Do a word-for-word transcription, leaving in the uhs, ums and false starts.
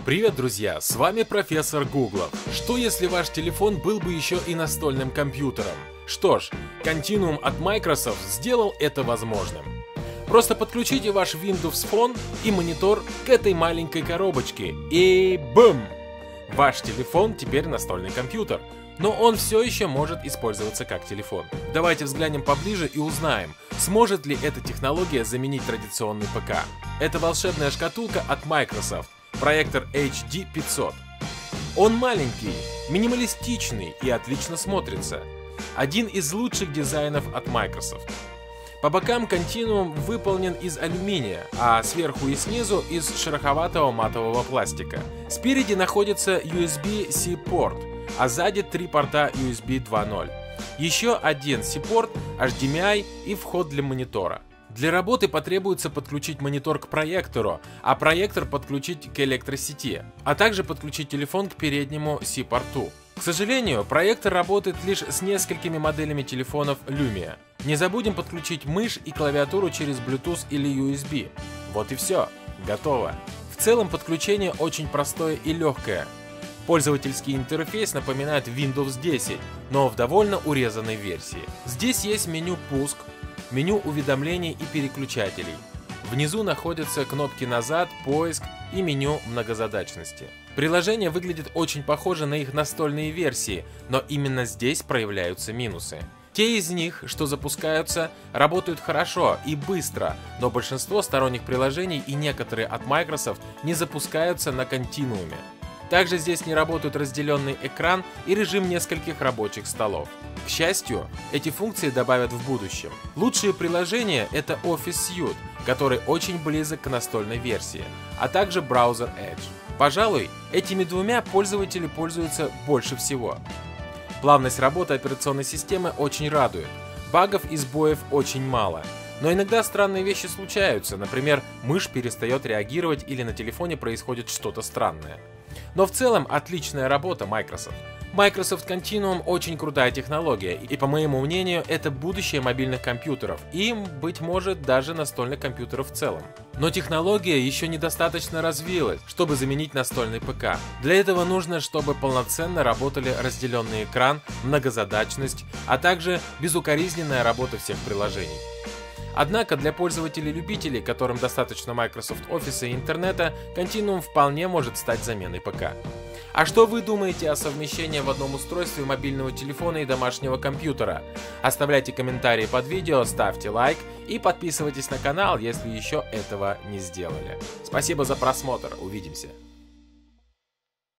Привет, друзья! С вами профессор Гуглов. Что если ваш телефон был бы еще и настольным компьютером? Что ж, Continuum от Microsoft сделал это возможным. Просто подключите ваш Windows Phone и монитор к этой маленькой коробочке и бум! Ваш телефон теперь настольный компьютер, но он все еще может использоваться как телефон. Давайте взглянем поближе и узнаем, сможет ли эта технология заменить традиционный ПК. Это волшебная шкатулка от Microsoft, проектор эйч ди пятьсот. Он маленький, минималистичный и отлично смотрится. Один из лучших дизайнов от Microsoft. По бокам Continuum выполнен из алюминия, а сверху и снизу из шероховатого матового пластика. Спереди находится ю эс би-C порт, а сзади три порта ю эс би два ноль. Еще один C-порт, эйч ди эм ай и вход для монитора. Для работы потребуется подключить монитор к проектору, а проектор подключить к электросети, а также подключить телефон к переднему C-порту. К сожалению, проектор работает лишь с несколькими моделями телефонов Lumia. Не забудем подключить мышь и клавиатуру через Bluetooth или ю эс би. Вот и все, готово. В целом подключение очень простое и легкое. Пользовательский интерфейс напоминает Windows десять, но в довольно урезанной версии. Здесь есть меню «Пуск», меню уведомлений и переключателей. Внизу находятся кнопки «Назад», «Поиск» и меню многозадачности. Приложение выглядит очень похоже на их настольные версии, но именно здесь проявляются минусы. Те из них, что запускаются, работают хорошо и быстро, но большинство сторонних приложений и некоторые от Microsoft не запускаются на Continuum. Также здесь не работают разделенный экран и режим нескольких рабочих столов. К счастью, эти функции добавят в будущем. Лучшие приложения — это Office Suite, который очень близок к настольной версии, а также браузер Edge. Пожалуй, этими двумя пользователи пользуются больше всего. Плавность работы операционной системы очень радует. Багов и сбоев очень мало. Но иногда странные вещи случаются, например, мышь перестает реагировать или на телефоне происходит что-то странное. Но в целом отличная работа Microsoft. Microsoft Continuum очень крутая технология, и по моему мнению, это будущее мобильных компьютеров и, быть может, даже настольных компьютеров в целом. Но технология еще недостаточно развилась, чтобы заменить настольный ПК. Для этого нужно, чтобы полноценно работали разделенный экран, многозадачность, а также безукоризненная работа всех приложений. Однако для пользователей-любителей, которым достаточно Microsoft Office и интернета, Continuum вполне может стать заменой ПК. А что вы думаете о совмещении в одном устройстве мобильного телефона и домашнего компьютера? Оставляйте комментарии под видео, ставьте лайк и подписывайтесь на канал, если еще этого не сделали. Спасибо за просмотр, увидимся!